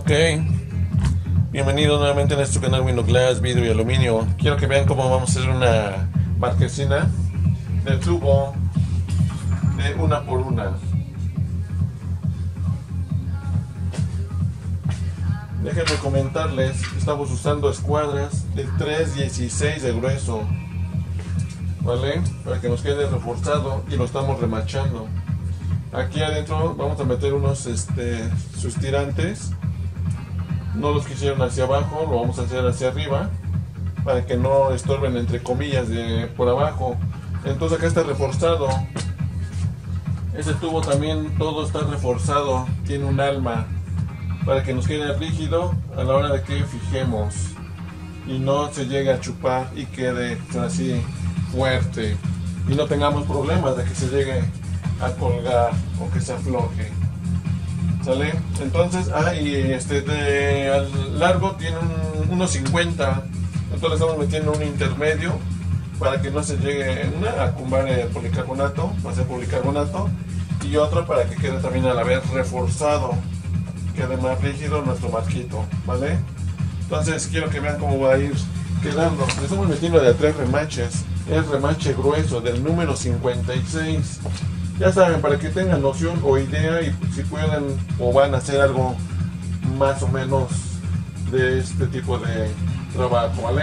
Ok, bienvenidos nuevamente a nuestro canal Winoglass, vidrio y aluminio. Quiero que vean cómo vamos a hacer una marquesina de tubo de 1x1. Déjenme comentarles que estamos usando escuadras de 3/16 de grueso, ¿vale? Para que nos quede reforzado, y lo estamos remachando. Aquí adentro vamos a meter unos sus tirantes. No los quisieron hacia abajo, lo vamos a hacer hacia arriba para que no estorben, entre comillas, de por abajo. Entonces acá está reforzado. Ese tubo también todo está reforzado, tiene un alma para que nos quede rígido a la hora de que fijemos y no se llegue a chupar y quede así fuerte y no tengamos problemas de que se llegue a colgar o que se afloje. ¿Sale? Entonces, de al largo tiene unos 50, entonces estamos metiendo un intermedio para que no se llegue a cumbar el policarbonato, va a ser policarbonato, y otro para que quede también a la vez reforzado, quede más rígido nuestro marquito, ¿vale? Entonces quiero que vean cómo va a ir quedando. Le estamos metiendo de a 3 remaches, el remache grueso del número 56. Ya saben, para que tengan noción o idea y si pueden o van a hacer algo más o menos de este tipo de trabajo, ¿vale?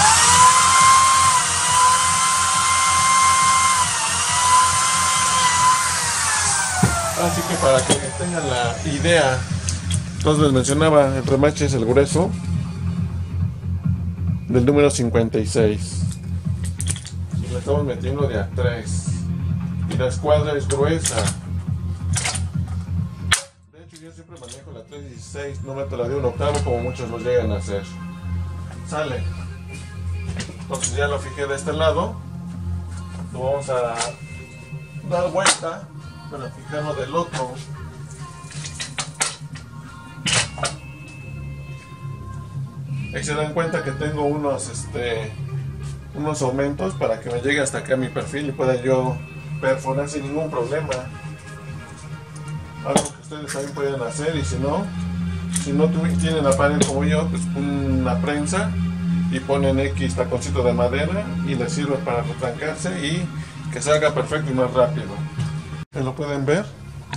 Así que para que tengan la idea, entonces les mencionaba, el remache es el grueso del número 56 y le estamos metiendo de a 3. Y la escuadra es gruesa. De hecho yo siempre manejo la 3/16, no meto la de 1/8 como muchos lo llegan a hacer. Sale. Entonces ya lo fijé de este lado. Lo vamos a dar vuelta para fijarlo del otro. Ahí se dan cuenta que tengo unos aumentos para que me llegue hasta acá mi perfil y pueda yo perforar sin ningún problema. Algo que ustedes también pueden hacer, y si no tienen la pared como yo, pues una prensa y ponen X taconcito de madera y les sirve para retrancarse y que salga perfecto y más rápido. ¿Lo pueden ver?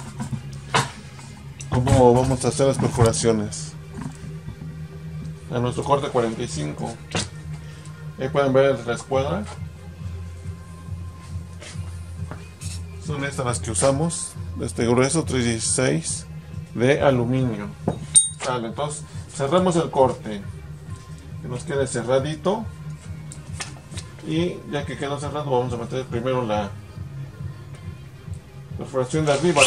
Cómo vamos a hacer las perforaciones a nuestro corte 45. Ahí pueden ver la escuadra. Son estas las que usamos, de este grueso 3/16 de aluminio. Vale, entonces cerramos el corte, que nos quede cerradito, y ya que quedó cerrado vamos a meter primero la perforación de arriba.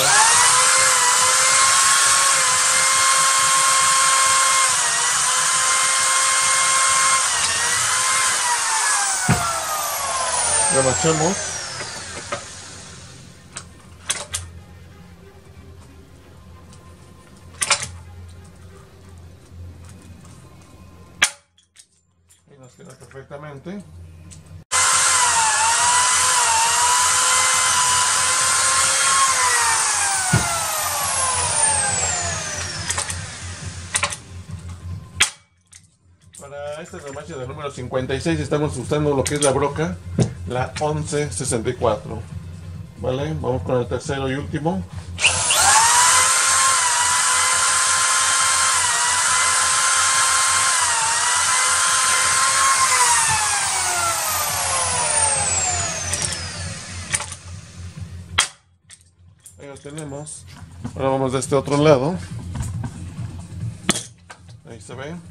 Remachamos. Y nos queda perfectamente. Para este remache del número 56 estamos usando lo que es la broca, la 1164. Vale, vamos con el tercero y último. Ahí lo tenemos. Ahora vamos de este otro lado. Ahí se ve.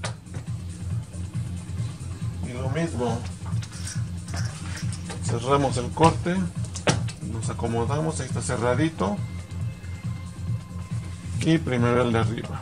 Y lo mismo. Cerramos el corte. Nos acomodamos. Ahí está cerradito. Y primero el de arriba.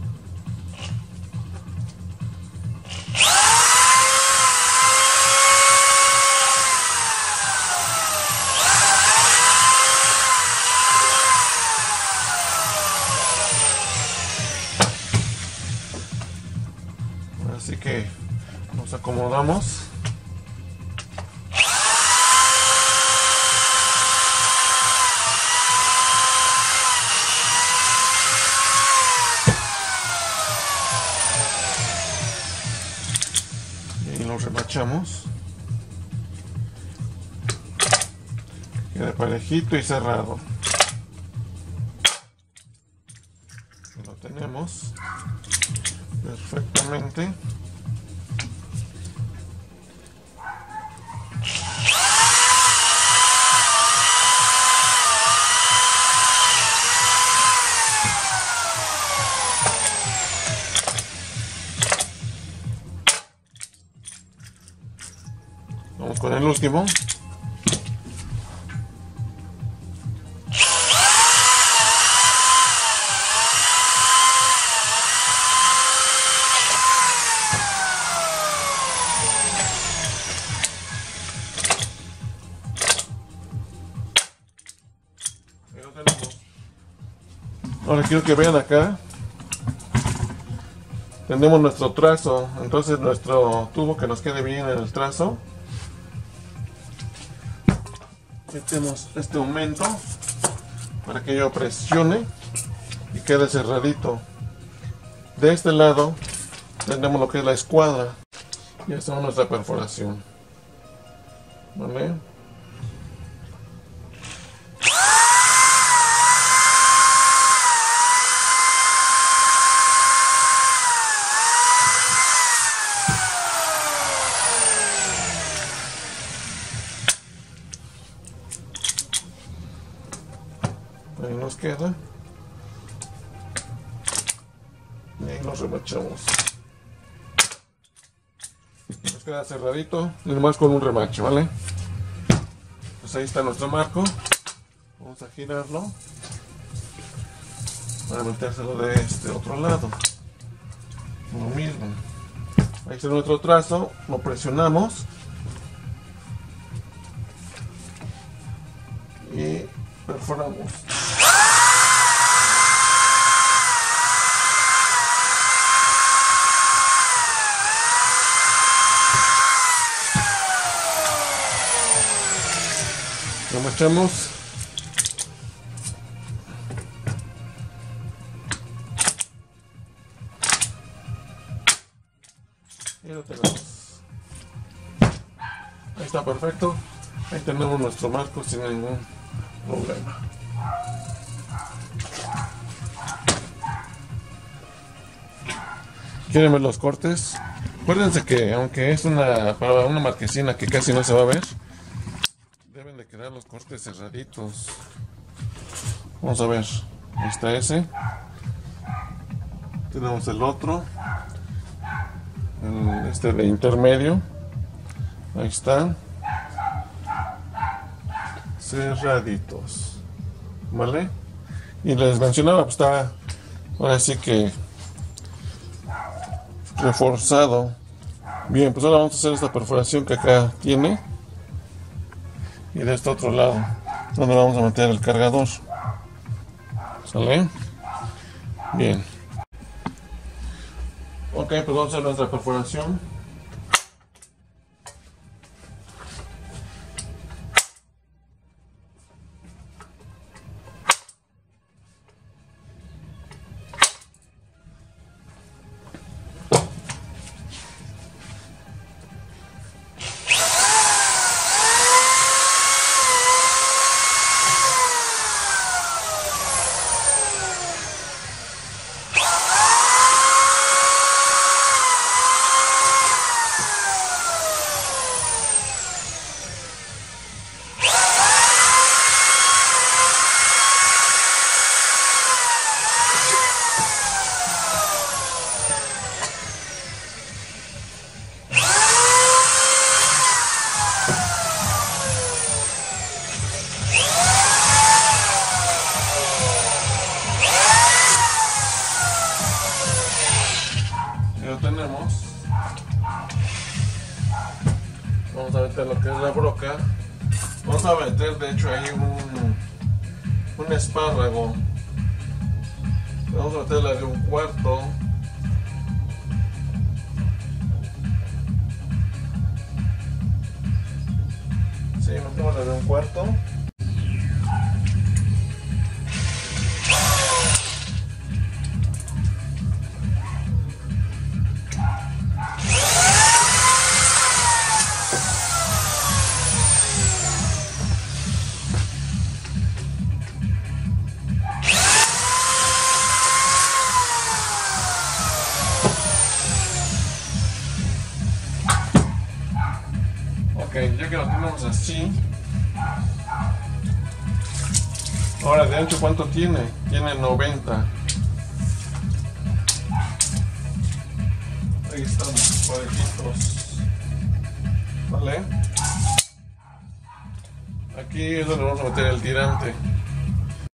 Así que nos acomodamos. remachamos. Quede parejito y cerrado. Lo tenemos perfectamente. Vamos con el último. Ahí lo tenemos. Ahora quiero que vean acá. Tenemos nuestro trazo, entonces nuestro tubo que nos quede bien en el trazo. Metemos este aumento para que yo presione y quede cerradito. De este lado tenemos lo que es la escuadra y hacemos nuestra perforación. ¿Vale? Ahí nos queda. Y ahí nos remachamos. Nos queda cerradito, y nomás con un remache, ¿vale? Pues ahí está nuestro marco. Vamos a girarlo para metérselo de este otro lado. Lo mismo. Ahí está nuestro trazo, lo presionamos. Y perforamos. Lo machamos. Y lo tenemos. Ahí está perfecto. Ahí tenemos nuestro marco sin ningún problema. ¿Quieren ver los cortes? Acuérdense que aunque es para una marquesina que casi no se va a ver, deben de quedar los cortes cerraditos. Vamos a ver. Ahí está ese. Tenemos el otro. Este de intermedio. Ahí están. Cerraditos. ¿Vale? Y les mencionaba, pues está ahora sí que reforzado. Bien, pues ahora vamos a hacer esta perforación que acá tiene. Y de este otro lado, donde vamos a meter el cargador. ¿Sale? Bien. Ok, pues vamos a hacer nuestra perforación. Lo tenemos. Vamos a meter lo que es la broca. Vamos a meter de hecho ahí un espárrago. Vamos a meterla de 1/4. Sí, metemos la de 1/4. Ok, ya que lo tenemos así. Ahora, de ancho, ¿cuánto tiene? Tiene 90. Ahí estamos, parejitos. ¿Vale? Aquí es donde vamos a meter el tirante.